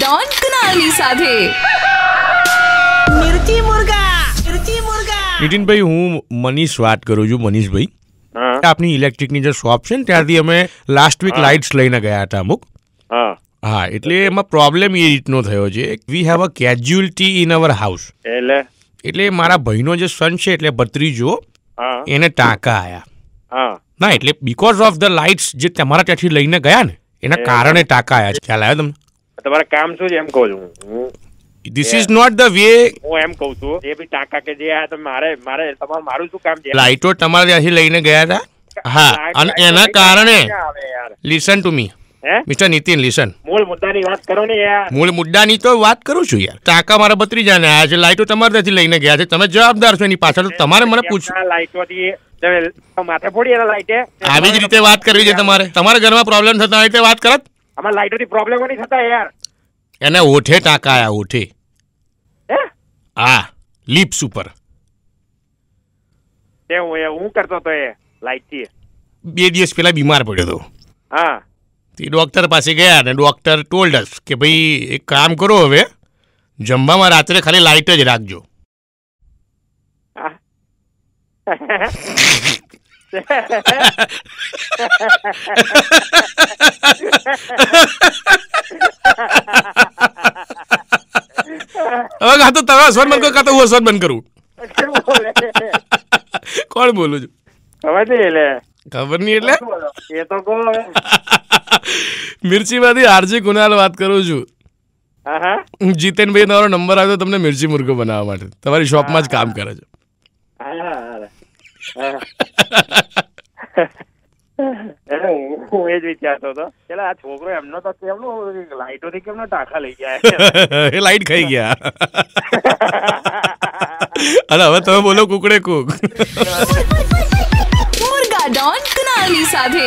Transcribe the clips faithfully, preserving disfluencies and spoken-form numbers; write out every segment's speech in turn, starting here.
Don કુનાલની સાથે મિર્ચી મુર્ગા મિર્ચી મુર્ગા નીતિનભાઈ, હું મનીષ વાત કરું છું. મનીષભાઈ, આપની ઇલેક્ટ્રિકની જે શોપ છે ને ત્યાંથી અમે લાસ્ટ વીક લાઇટ્સ લઈને ગયા હતા અમુક. હા, એટલે એમાં પ્રોબ્લેમ એ રીતનો થયો છે. We have a casualty in our house. એટલે એટલે મારા ભાઈનો જે સન છે એટલે ભત્રીજો, એને ટાંકા આયા. ના, એટલે બીકોઝ ઓફ ધ લાઇટ્સ જે તમારા ત્યાંથી લઈને ગયા ને એના કારણે ટાંકા આયા છે. ખ્યાલ આવ્યો તમને? તમારે કામ શું છે એમ કહું છું હું. This is not the way. હું એમ કહું છું જે બી ટાંકા કે જે આ તો મારે મારે તમારું મારું શું કામ છે? લાઇટો તમારા ત્યાંથી લઈને ગયા હતા. હા, અને એના કારણે listen to me mister Nitin, listen. મૂળ મુદ્દાની વાત કરો ને યાર. મૂળ મુદ્દાની તો વાત કરું છું યાર. ટાંકા મારા ભત્રીજાને આયા છે, લાઇટો તમારા ત્યાંથી લઈને ગયા છે, તમે જવાબદાર છો એની પાછળ. તમારે મને પૂછવું લાઇટોથી માથે ફોડી એના લાઇટે આવી જ રીતે વાત કરવી છે તમારે. તમારા ઘરમાં પ્રોબ્લેમ થતા હોય તે વાત કરત. અમારા લાઇટોથી પ્રોબ્લેમ નહીં થતા યાર. એને ઓઠે ટાંકા આયા, ઓઠે. હા, લીપ્સ ઉપર. તે હું હું કરતો તો એ લાઇટ થી બે દિવસ પહેલા બીમાર પડ્યો હતો. હા, તે ડોક્ટર પાસે ગયા ને ડોક્ટર ટોલ્ડ અસ કે ભાઈ એક કામ કરો, હવે જમવામાં રાત્રે ખાલી લાઇટ જ રાખજો. હવે કાં તો તમે હસવાનું બંધ કરો, કાં તો હું હસવાનું બંધ કરું. કોણ બોલું છું? ખબર નહીં. એટલે ખબર નહીં એટલે એ તો કહો. મિર્ચીમાંથી આરજે કુનાલ વાત કરું છું. જીતેનભાઈ, તમારો નંબર આવ્યો તમને મિર્ચી મુર્ગો બનાવવા માટે. તમારી શોપમાં જ કામ કરે છે. હું એ જ વિચારતો હતો પેલા આ છોકરો એમનો તો કેમનો લાઈટોથી કેમનો ટાંકા લઈ ગયા? એ લાઈટ ખાઈ ગયા. અને હવે તમે બોલો કુકડે કુક. મુર્ગા ડોન કુનાલની સાથે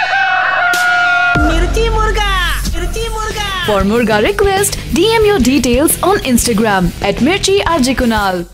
મિર્ચી મુર્ગા મિર્ચી મુર્ગા. For Murga request, D M your details on Instagram at Mirchi R J Kunal.